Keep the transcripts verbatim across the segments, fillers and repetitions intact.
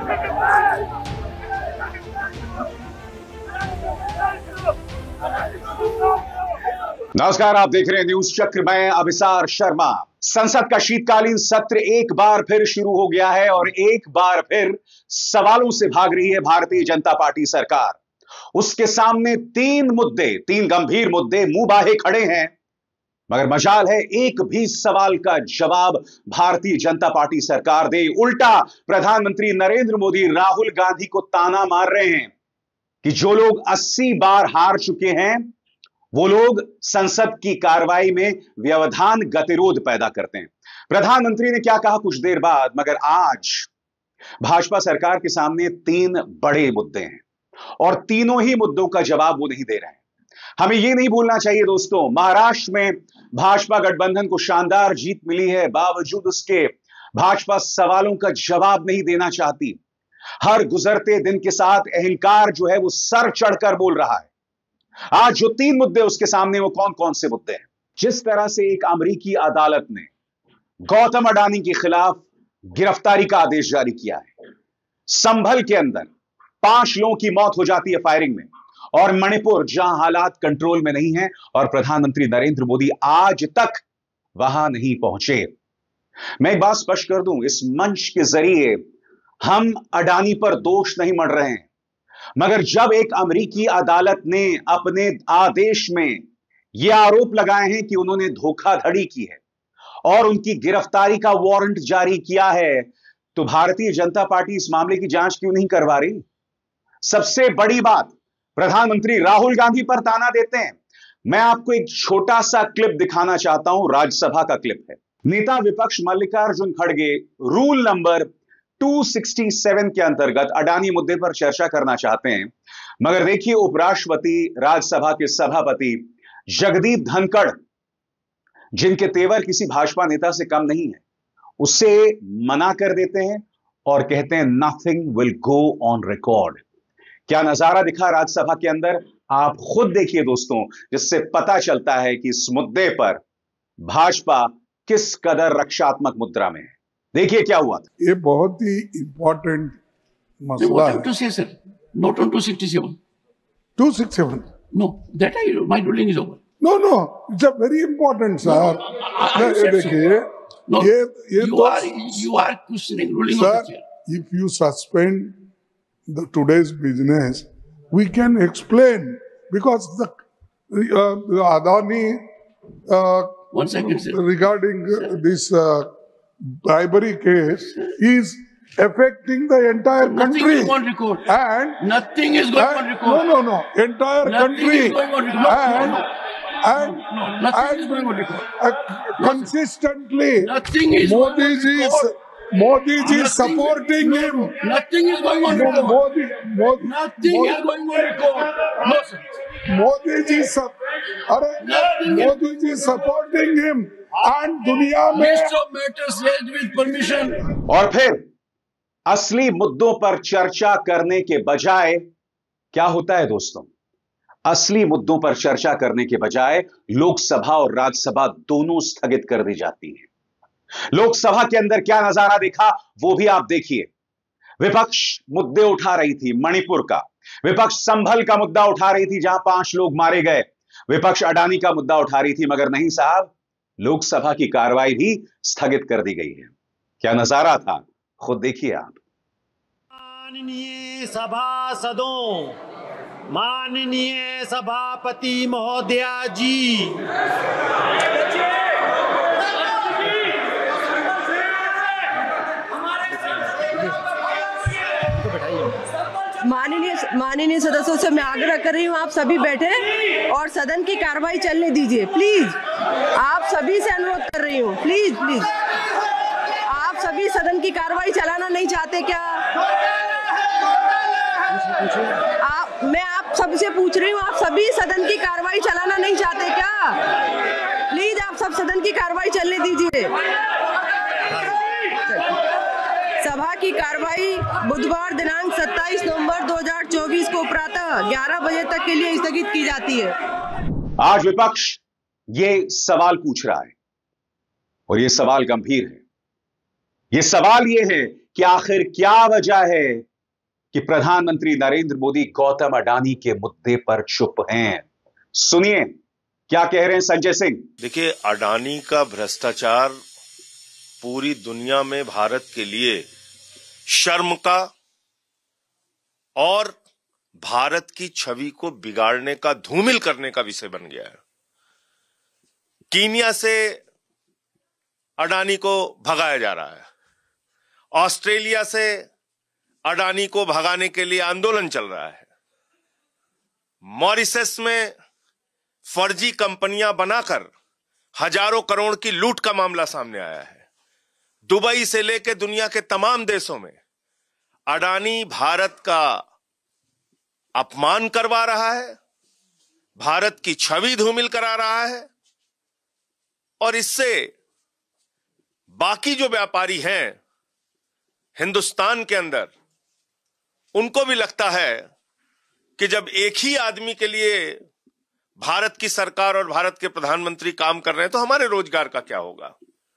नमस्कार, आप देख रहे हैं न्यूज चक्र। मैं अभिसार शर्मा। संसद का शीतकालीन सत्र एक बार फिर शुरू हो गया है और एक बार फिर सवालों से भाग रही है भारतीय जनता पार्टी सरकार। उसके सामने तीन मुद्दे, तीन गंभीर मुद्दे मुंह बाहे खड़े हैं, मगर मजाल है एक भी सवाल का जवाब भारतीय जनता पार्टी सरकार दे। उल्टा प्रधानमंत्री नरेंद्र मोदी राहुल गांधी को ताना मार रहे हैं कि जो लोग अस्सी बार हार चुके हैं वो लोग संसद की कार्रवाई में व्यवधान गतिरोध पैदा करते हैं। प्रधानमंत्री ने क्या कहा कुछ देर बाद, मगर आज भाजपा सरकार के सामने तीन बड़े मुद्दे हैं और तीनों ही मुद्दों का जवाब वो नहीं दे रहे हैं। हमें यह नहीं भूलना चाहिए दोस्तों, महाराष्ट्र में भाजपा गठबंधन को शानदार जीत मिली है, बावजूद उसके भाजपा सवालों का जवाब नहीं देना चाहती। हर गुजरते दिन के साथ अहंकार जो है वो सर चढ़कर बोल रहा है। आज जो तीन मुद्दे उसके सामने, वो कौन कौन से मुद्दे हैं? जिस तरह से एक अमेरिकी अदालत ने गौतम अडानी के खिलाफ गिरफ्तारी का आदेश जारी किया है, संभल के अंदर पांच लोगों की मौत हो जाती है फायरिंग में, और मणिपुर जहां हालात कंट्रोल में नहीं है और प्रधानमंत्री नरेंद्र मोदी आज तक वहां नहीं पहुंचे। मैं एक बात स्पष्ट कर दूं, इस मंच के जरिए हम अडानी पर दोष नहीं मढ़ रहे हैं, मगर जब एक अमेरिकी अदालत ने अपने आदेश में यह आरोप लगाए हैं कि उन्होंने धोखाधड़ी की है और उनकी गिरफ्तारी का वारंट जारी किया है, तो भारतीय जनता पार्टी इस मामले की जांच क्यों नहीं करवा रही? सबसे बड़ी बात, प्रधानमंत्री राहुल गांधी पर ताना देते हैं। मैं आपको एक छोटा सा क्लिप दिखाना चाहता हूं, राज्यसभा का क्लिप है। नेता विपक्ष मल्लिकार्जुन खड़गे रूल नंबर दो सौ सरसठ के अंतर्गत अडानी मुद्दे पर चर्चा करना चाहते हैं, मगर देखिए उपराष्ट्रपति, राज्यसभा के सभापति जगदीप धनखड़, जिनके तेवर किसी भाजपा नेता से कम नहीं है, उससे मना कर देते हैं और कहते हैं nothing will go on record. क्या नजारा दिखा राज्यसभा के अंदर, आप खुद देखिए दोस्तों, जिससे पता चलता है कि इस मुद्दे पर भाजपा किस कदर रक्षात्मक मुद्रा में है। देखिए क्या हुआ था। ये बहुत ही इंपॉर्टेंट मसला है। to say, sir, not on two sixty-seven. two sixty-seven. No, that I my ruling is over. No, no, it's a very important, sir. I ये said so. देखिए, No, ये ये you तो are you are questioning ruling of sir, the chair. if you suspend the today's business, we can explain because the uh, the Adani uh, One second, sir. regarding uh, this uh, bribery case is affecting the entire Nothing country. is on record. And Nothing is going on and- record. No, no, no. Entire Nothing country. is going on record. And, No, no. and, No, nothing and is going on record. uh, consistently, Nothing is Modi going on ji is, record. Modi ji is Nothing- supporting no, him. no, Nothing is going on Mo- record. Modi, Modi, Nothing Modi, is going on record. No, sir. Modi ji, sup- अरे Nothing is- Modi ji supporting him. And दुनिया में List of matters raised with permission. और फिर असली मुद्दों पर चर्चा करने के बजाय क्या होता है दोस्तों, असली मुद्दों पर चर्चा करने के बजाय लोकसभा और राज्यसभा दोनों स्थगित कर दी जाती है। लोकसभा के अंदर क्या नजारा देखा वो भी आप देखिए। विपक्ष मुद्दे उठा रही थी, मणिपुर का, विपक्ष संभल का मुद्दा उठा रही थी जहां पांच लोग मारे गए, विपक्ष अडानी का मुद्दा उठा रही थी, मगर नहीं साहब, लोकसभा की कार्रवाई भी स्थगित कर दी गई है। क्या नजारा था, खुद देखिए आप। माननीय सभासदों, माननीय सभापति महोदया जी, माननीय माननीय सदस्यों से मैं आग्रह कर रही हूँ, आप सभी बैठे और सदन की कार्रवाई चलने दीजिए प्लीज। आप सभी से अनुरोध कर रही हूँ, प्लीज प्लीज। आप सभी सदन की कार्रवाई चलाना नहीं चाहते क्या? आप मैं आप सबसे पूछ रही हूँ, आप सभी सदन की कार्रवाई चलाना नहीं चाहते क्या? प्लीज आप सब सदन की कार्रवाई चलने दीजिए। सभा की कार्रवाई बुधवार दिनांक सत्ताईस नवंबर दो हज़ार चौबीस को प्रातः ग्यारह बजे तक के लिए स्थगित की जाती है। आज विपक्ष ये सवाल पूछ रहा है और ये सवाल गंभीर है। ये सवाल ये है कि आखिर क्या वजह है कि प्रधानमंत्री नरेंद्र मोदी गौतम अडानी के मुद्दे पर चुप हैं। सुनिए क्या कह रहे हैं संजय सिंह। देखिए, अडानी का भ्रष्टाचार पूरी दुनिया में भारत के लिए शर्म का और भारत की छवि को बिगाड़ने का, धूमिल करने का विषय बन गया है। कीनिया से अडानी को भगाया जा रहा है, ऑस्ट्रेलिया से अडानी को भगाने के लिए आंदोलन चल रहा है, मॉरिशस में फर्जी कंपनियां बनाकर हजारों करोड़ की लूट का मामला सामने आया है, दुबई से लेकर दुनिया के तमाम देशों में अडानी भारत का अपमान करवा रहा है, भारत की छवि धूमिल करा रहा है और इससे बाकी जो व्यापारी हैं हिंदुस्तान के अंदर, उनको भी लगता है कि जब एक ही आदमी के लिए भारत की सरकार और भारत के प्रधानमंत्री काम कर रहे हैं तो हमारे रोजगार का क्या होगा।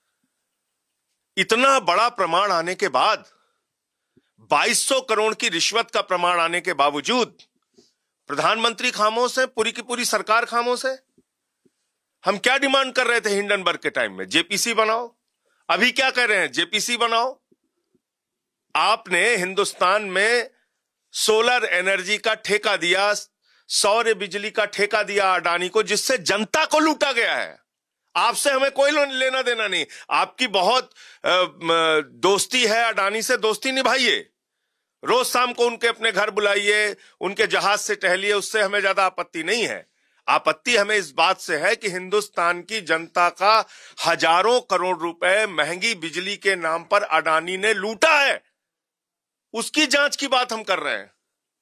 इतना बड़ा प्रमाण आने के बाद, बाईस सौ करोड़ की रिश्वत का प्रमाण आने के बावजूद प्रधानमंत्री खामोश है, पूरी की पूरी सरकार खामोश है। हम क्या डिमांड कर रहे थे हिंडनबर्ग के टाइम में? जेपीसी बनाओ। अभी क्या कह रहे हैं? जेपीसी बनाओ। आपने हिंदुस्तान में सोलर एनर्जी का ठेका दिया, सौर बिजली का ठेका दिया अडानी को, जिससे जनता को लूटा गया है। आपसे हमें कोई लेना देना नहीं। आपकी बहुत दोस्ती है अडानी से, दोस्ती निभाइए, रोज शाम को उनके अपने घर बुलाइए, उनके जहाज से टहलिए, उससे हमें ज्यादा आपत्ति नहीं है। आपत्ति हमें इस बात से है कि हिंदुस्तान की जनता का हजारों करोड़ रुपए महंगी बिजली के नाम पर अडानी ने लूटा है, उसकी जांच की बात हम कर रहे हैं।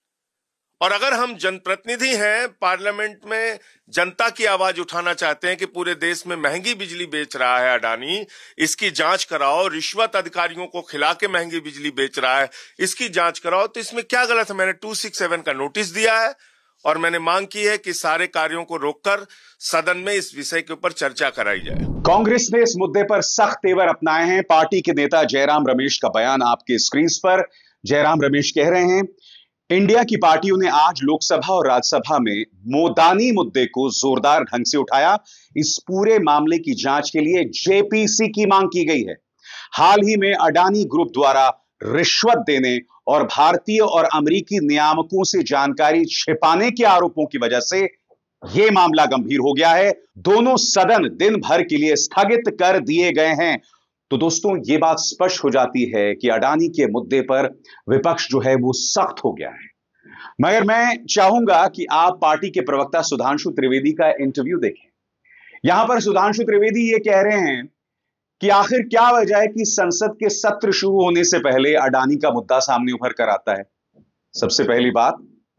और अगर हम जनप्रतिनिधि हैं, पार्लियामेंट में जनता की आवाज उठाना चाहते हैं कि पूरे देश में महंगी बिजली बेच रहा है अडानी, इसकी जांच कराओ, रिश्वत अधिकारियों को खिला के महंगी बिजली बेच रहा है, इसकी जांच कराओ, तो इसमें क्या गलत है? मैंने दो सौ सड़सठ का नोटिस दिया है और मैंने मांग की है कि सारे कार्यों को रोककर सदन में इस विषय के ऊपर चर्चा कराई जाए। कांग्रेस ने इस मुद्दे पर सख्त तेवर अपनाए हैं। पार्टी के नेता जयराम रमेश का बयान आपके स्क्रीन पर। जयराम रमेश कह रहे हैं, इंडिया की पार्टियों ने आज लोकसभा और राज्यसभा में मोदानी मुद्दे को जोरदार ढंग से उठाया। इस पूरे मामले की जांच के लिए जेपीसी की मांग की गई है। हाल ही में अडानी ग्रुप द्वारा रिश्वत देने और भारतीय और अमेरिकी नियामकों से जानकारी छिपाने के आरोपों की वजह से यह मामला गंभीर हो गया है। दोनों सदन दिन भर के लिए स्थगित कर दिए गए हैं। तो दोस्तों, यह बात स्पष्ट हो जाती है कि अडानी के मुद्दे पर विपक्ष जो है वो सख्त हो गया है। मगर मैं चाहूंगा कि आप पार्टी के प्रवक्ता सुधांशु त्रिवेदी का इंटरव्यू देखें। यहां पर सुधांशु त्रिवेदी ये कह रहे हैं कि आखिर क्या वजह है कि संसद के सत्र शुरू होने से पहले अडानी का मुद्दा सामने उभर कर आता है। सबसे पहली बात,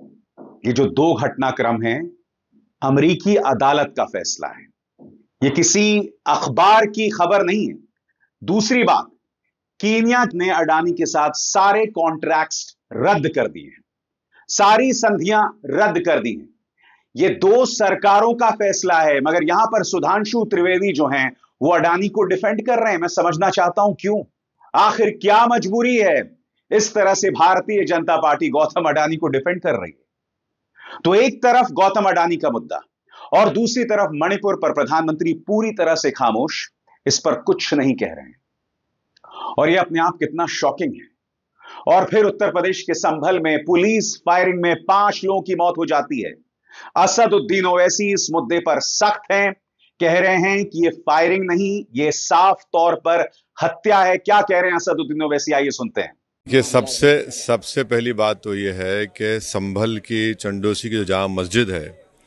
ये जो दो घटनाक्रम हैं, अमेरिकी अदालत का फैसला है, ये किसी अखबार की खबर नहीं है। दूसरी बात, कीनिया ने अडानी के साथ सारे कॉन्ट्रैक्ट्स रद्द कर दिए हैं, सारी संधियां रद्द कर दी हैं। ये दो सरकारों का फैसला है। मगर यहां पर सुधांशु त्रिवेदी जो हैं वो अडानी को डिफेंड कर रहे हैं। मैं समझना चाहता हूं क्यों, आखिर क्या मजबूरी है इस तरह से भारतीय जनता पार्टी गौतम अडानी को डिफेंड कर रही है। तो एक तरफ गौतम अडानी का मुद्दा और दूसरी तरफ मणिपुर पर प्रधानमंत्री पूरी तरह से खामोश, इस पर कुछ नहीं कह रहे हैं। और यह अपने आप कितना शॉकिंग है। और फिर उत्तर प्रदेश के संभल में पुलिस फायरिंग में पांच लोगों की मौत हो जाती है। असदुद्दीन ओवैसी इस मुद्दे पर सख्त हैं, कह रहे हैं कि यह फायरिंग नहीं, यह साफ तौर पर हत्या है। क्या कह रहे हैं असदुद्दीन ओवैसी, आइए सुनते हैं। कि सबसे सबसे पहली बात तो यह है कि संभल की चंडोसी की जो जामा मस्जिद है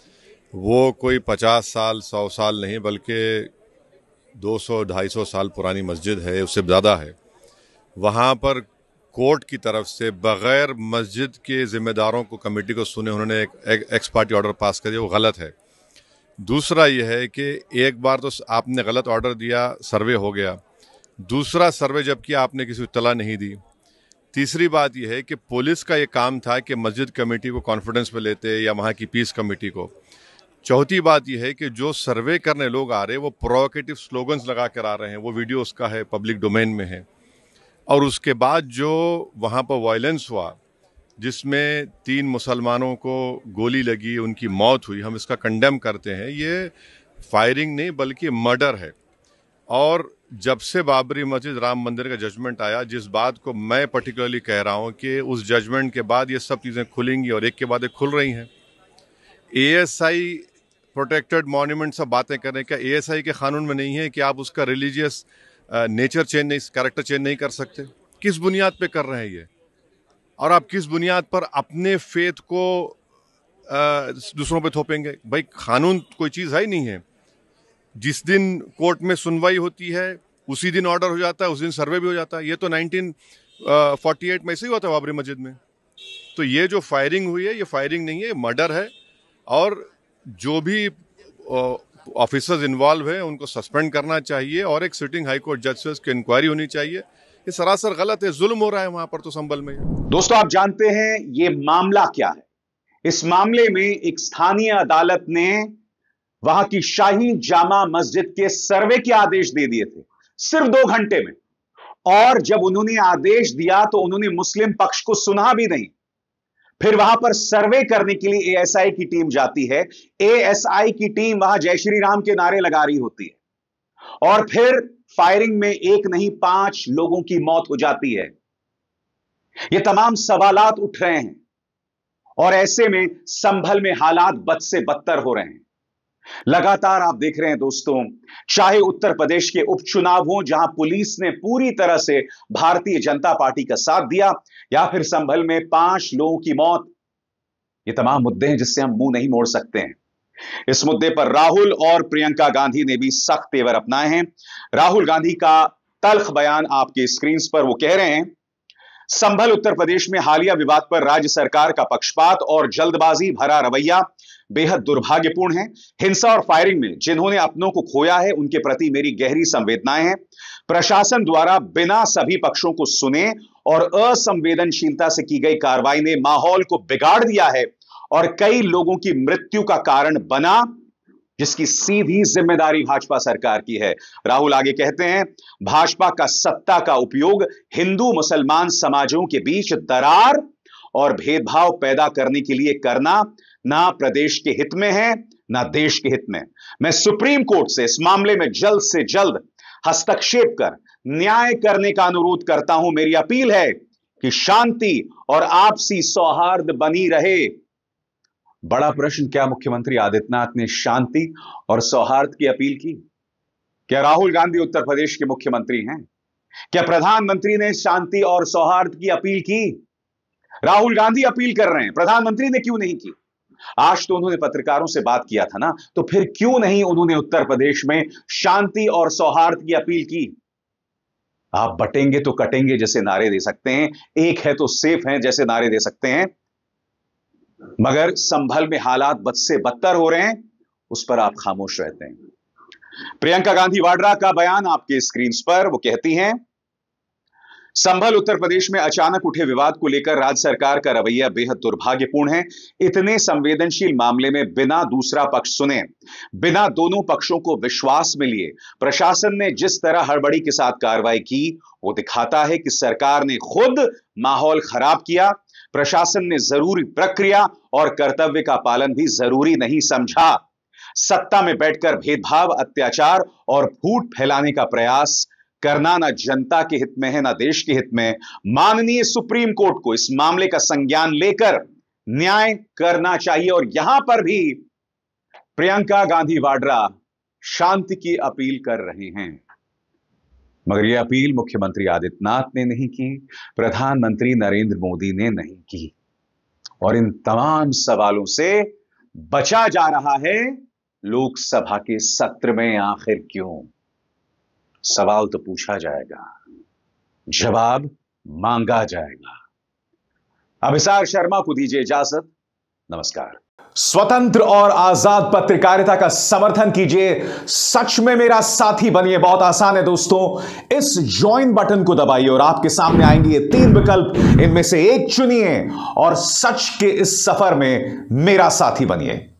वो कोई पचास साल सौ साल नहीं बल्कि दो सौ ढाई सौ साल पुरानी मस्जिद है, उससे ज़्यादा है। वहाँ पर कोर्ट की तरफ से बग़ैर मस्जिद के ज़िम्मेदारों को, कमेटी को सुने उन्होंने एक, एक एक्स पार्टी ऑर्डर पास कर दिया, वो गलत है। दूसरा ये है कि एक बार तो आपने गलत ऑर्डर दिया, सर्वे हो गया, दूसरा सर्वे जबकि आपने किसी को इत्तला नहीं दी। तीसरी बात यह है कि पुलिस का ये काम था कि मस्जिद कमेटी को कॉन्फिडेंस में लेते या वहाँ की पीस कमेटी को। चौथी बात यह है कि जो सर्वे करने लोग आ रहे हैं वो प्रोवोकेटिव स्लोगन्स लगा कर आ रहे हैं, वो वीडियो उसका है, पब्लिक डोमेन में है। और उसके बाद जो वहाँ पर वायलेंस हुआ जिसमें तीन मुसलमानों को गोली लगी, उनकी मौत हुई, हम इसका कंडेम करते हैं। ये फायरिंग नहीं बल्कि मर्डर है। और जब से बाबरी मस्जिद राम मंदिर का जजमेंट आया, जिस बात को मैं पर्टिकुलरली कह रहा हूँ कि उस जजमेंट के बाद ये सब चीज़ें खुलेंगी और एक के बाद एक खुल रही हैं। एएसआई प्रोटेक्टेड मॉन्यूमेंट सब बातें करें, क्या एएसआई के कानून में नहीं है कि आप उसका रिलीजियस नेचर चेंज नहीं, कैरेक्टर चेंज नहीं कर सकते? किस बुनियाद पे कर रहे हैं ये? और आप किस बुनियाद पर अपने फेथ को आ, दूसरों पे थोपेंगे? भाई कानून कोई चीज़ है ही नहीं है। जिस दिन कोर्ट में सुनवाई होती है उसी दिन ऑर्डर हो जाता है, उस दिन सर्वे भी हो जाता है। ये तो नाइनटीन फोर्टी एट में ऐसे ही हुआ था बाबरी मस्जिद में। तो ये जो फायरिंग हुई है ये फायरिंग नहीं है, ये मर्डर है। और जो भी ऑफिसर्स इन्वॉल्व हैं उनको सस्पेंड करना चाहिए और एक सिटिंग हाई कोर्ट जज से उसकी इंक्वायरी होनी चाहिए। ये सरासर गलत है, जुल्म हो रहा है वहां पर तो संभल में। दोस्तों, आप जानते हैं ये मामला क्या है? इस मामले में एक स्थानीय अदालत ने वहां की शाही जामा मस्जिद के सर्वे के आदेश दे दिए थे सिर्फ दो घंटे में। और जब उन्होंने आदेश दिया तो उन्होंने मुस्लिम पक्ष को सुना भी नहीं। फिर वहां पर सर्वे करने के लिए एएसआई की टीम जाती है। एएसआई की टीम वहां जय श्री राम के नारे लगा रही होती है और फिर फायरिंग में एक नहीं पांच लोगों की मौत हो जाती है। ये तमाम सवालात उठ रहे हैं और ऐसे में संभल में हालात बद से बदतर हो रहे हैं। लगातार आप देख रहे हैं दोस्तों, चाहे उत्तर प्रदेश के उपचुनाव हो जहां पुलिस ने पूरी तरह से भारतीय जनता पार्टी का साथ दिया, या फिर संभल में पांच लोगों की मौत, ये तमाम मुद्दे हैं जिससे हम मुंह नहीं मोड़ सकते हैं। इस मुद्दे पर राहुल और प्रियंका गांधी ने भी सख्त तेवर अपनाए हैं। राहुल गांधी का तल्ख बयान आपके स्क्रीन पर, वो कह रहे हैं, संभल उत्तर प्रदेश में हालिया विवाद पर राज्य सरकार का पक्षपात और जल्दबाजी भरा रवैया बेहद दुर्भाग्यपूर्ण है। हिंसा और फायरिंग में जिन्होंने अपनों को खोया है उनके प्रति मेरी गहरी संवेदनाएं हैं। प्रशासन द्वारा बिना सभी पक्षों को सुने और असंवेदनशीलता से की गई कार्रवाई ने माहौल को बिगाड़ दिया है और कई लोगों की मृत्यु का कारण बना, जिसकी सीधी जिम्मेदारी भाजपा सरकार की है। राहुल आगे कहते हैं, भाजपा का सत्ता का उपयोग हिंदू मुसलमान समाजों के बीच दरार और भेदभाव पैदा करने के लिए करना ना प्रदेश के हित में है ना देश के हित में। मैं सुप्रीम कोर्ट से इस मामले में जल्द से जल्द हस्तक्षेप कर न्याय करने का अनुरोध करता हूं। मेरी अपील है कि शांति और आपसी सौहार्द बनी रहे। बड़ा प्रश्न, क्या मुख्यमंत्री आदित्यनाथ ने शांति और सौहार्द की अपील की? क्या राहुल गांधी उत्तर प्रदेश के मुख्यमंत्री हैं? क्या प्रधानमंत्री ने शांति और सौहार्द की अपील की? राहुल गांधी अपील कर रहे हैं, प्रधानमंत्री ने क्यों नहीं की? आज तो उन्होंने पत्रकारों से बात किया था ना, तो फिर क्यों नहीं उन्होंने उत्तर प्रदेश में शांति और सौहार्द की अपील की? आप बटेंगे तो कटेंगे जैसे नारे दे सकते हैं, एक है तो सेफ है जैसे नारे दे सकते हैं, मगर संभल में हालात बद से बदतर हो रहे हैं, उस पर आप खामोश रहते हैं। प्रियंका गांधी वाड्रा का बयान आपके स्क्रीन पर, वो कहती हैं, संभल उत्तर प्रदेश में अचानक उठे विवाद को लेकर राज्य सरकार का रवैया बेहद दुर्भाग्यपूर्ण है। इतने संवेदनशील मामले में बिना दूसरा पक्ष सुने, बिना दोनों पक्षों को विश्वास में लिए प्रशासन ने जिस तरह हड़बड़ी के साथ कार्रवाई की, वो दिखाता है कि सरकार ने खुद माहौल खराब किया। प्रशासन ने जरूरी प्रक्रिया और कर्तव्य का पालन भी जरूरी नहीं समझा। सत्ता में बैठकर भेदभाव, अत्याचार और फूट फैलाने का प्रयास करना ना जनता के हित में है ना देश के हित में। माननीय सुप्रीम कोर्ट को इस मामले का संज्ञान लेकर न्याय करना चाहिए। और यहां पर भी प्रियंका गांधी वाड्रा शांति की अपील कर रहे हैं, मगर यह अपील मुख्यमंत्री आदित्यनाथ ने नहीं की, प्रधानमंत्री नरेंद्र मोदी ने नहीं की। और इन तमाम सवालों से बचा जा रहा है लोकसभा के सत्र में। आखिर क्यों? सवाल तो पूछा जाएगा, जवाब मांगा जाएगा। अभिसार शर्मा को दीजिए इजाजत। नमस्कार। स्वतंत्र और आजाद पत्रकारिता का समर्थन कीजिए, सच में मेरा साथी बनिए। बहुत आसान है दोस्तों, इस ज्वाइन बटन को दबाइए और आपके सामने आएंगे ये तीन विकल्प, इनमें से एक चुनिए और सच के इस सफर में मेरा साथी बनिए।